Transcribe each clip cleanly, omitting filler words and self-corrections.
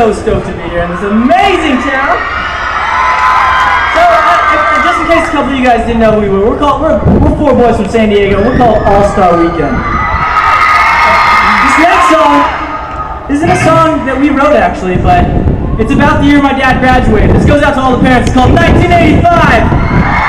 so stoked to be here in this amazing town. So, just in case a couple of you guys didn't know who we were, we're four boys from San Diego. We're called All-Star Weekend. This next song isn't a song that we wrote actually, but it's about the year my dad graduated. This goes out to all the parents. It's called 1985.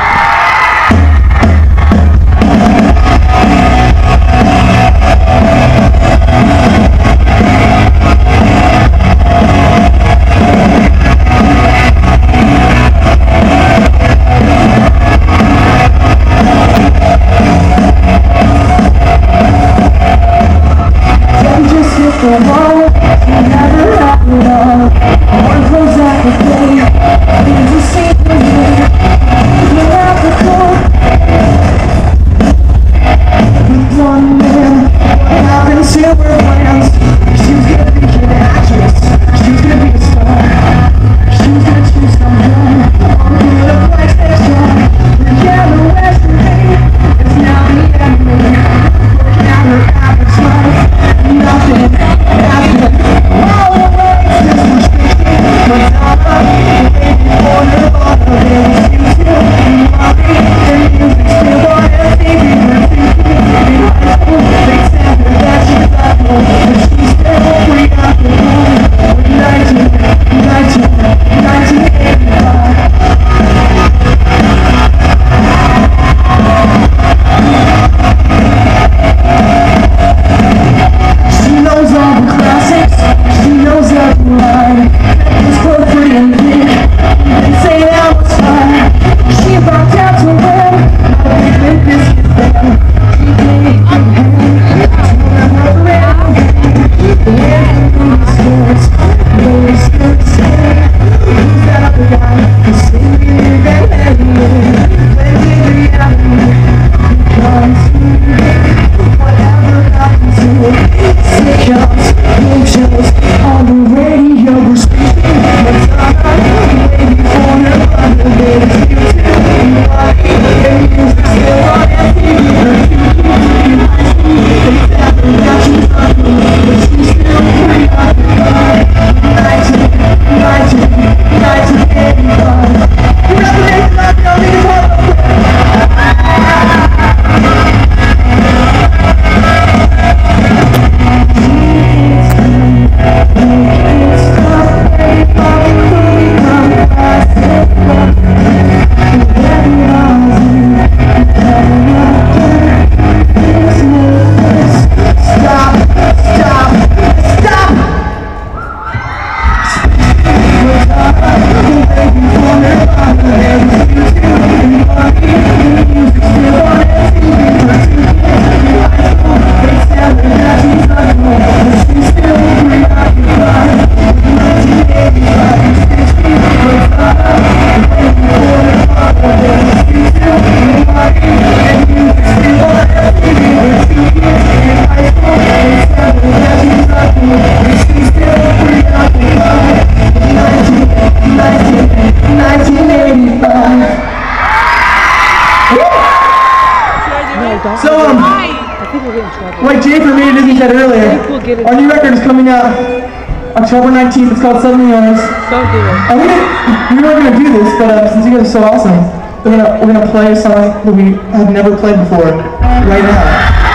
Like Jay for me, Disney said earlier, our new record is coming out October 19th. It's called Suddenly Yours. Don't do it. And we weren't going to do this, but since you guys are so awesome, we're gonna play a song that we have never played before right now.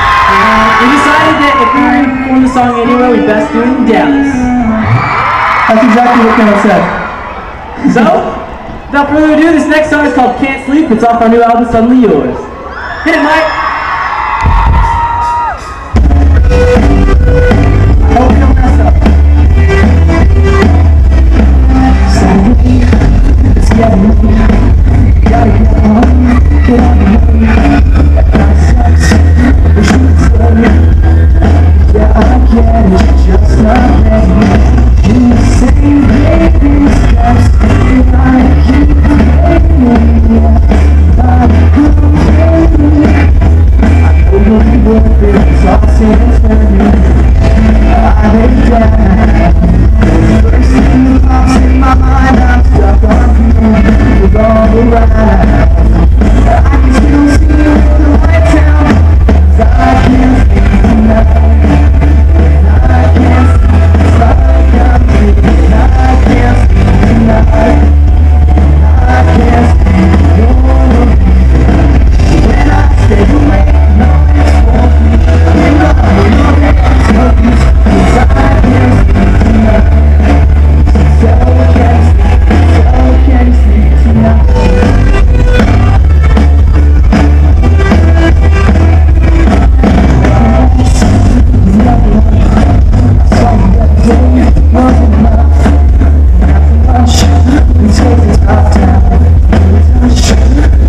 We decided that if we were going to perform the song anywhere, we best do it in Dallas. That's exactly what Kenneth said. So, without further ado, this next song is called Can't Sleep. It's off our new album, Suddenly Yours. Hit it, Mike. I hope you don't mess up. I can still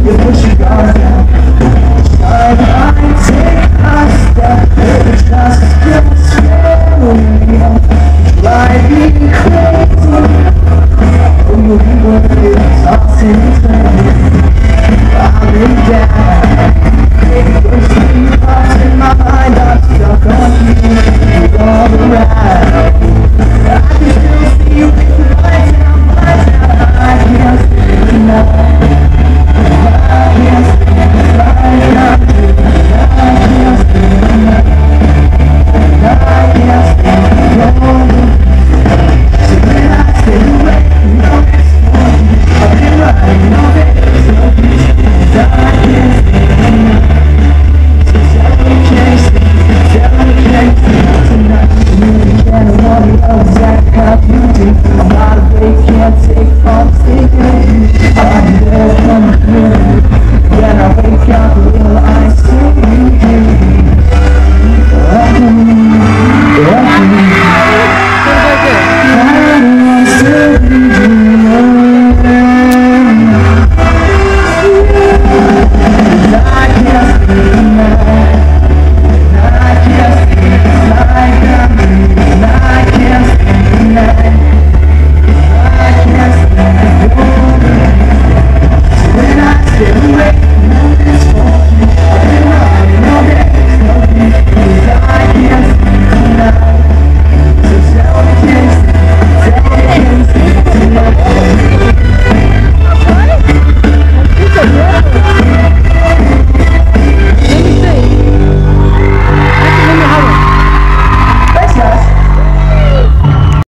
You're pushing guards down.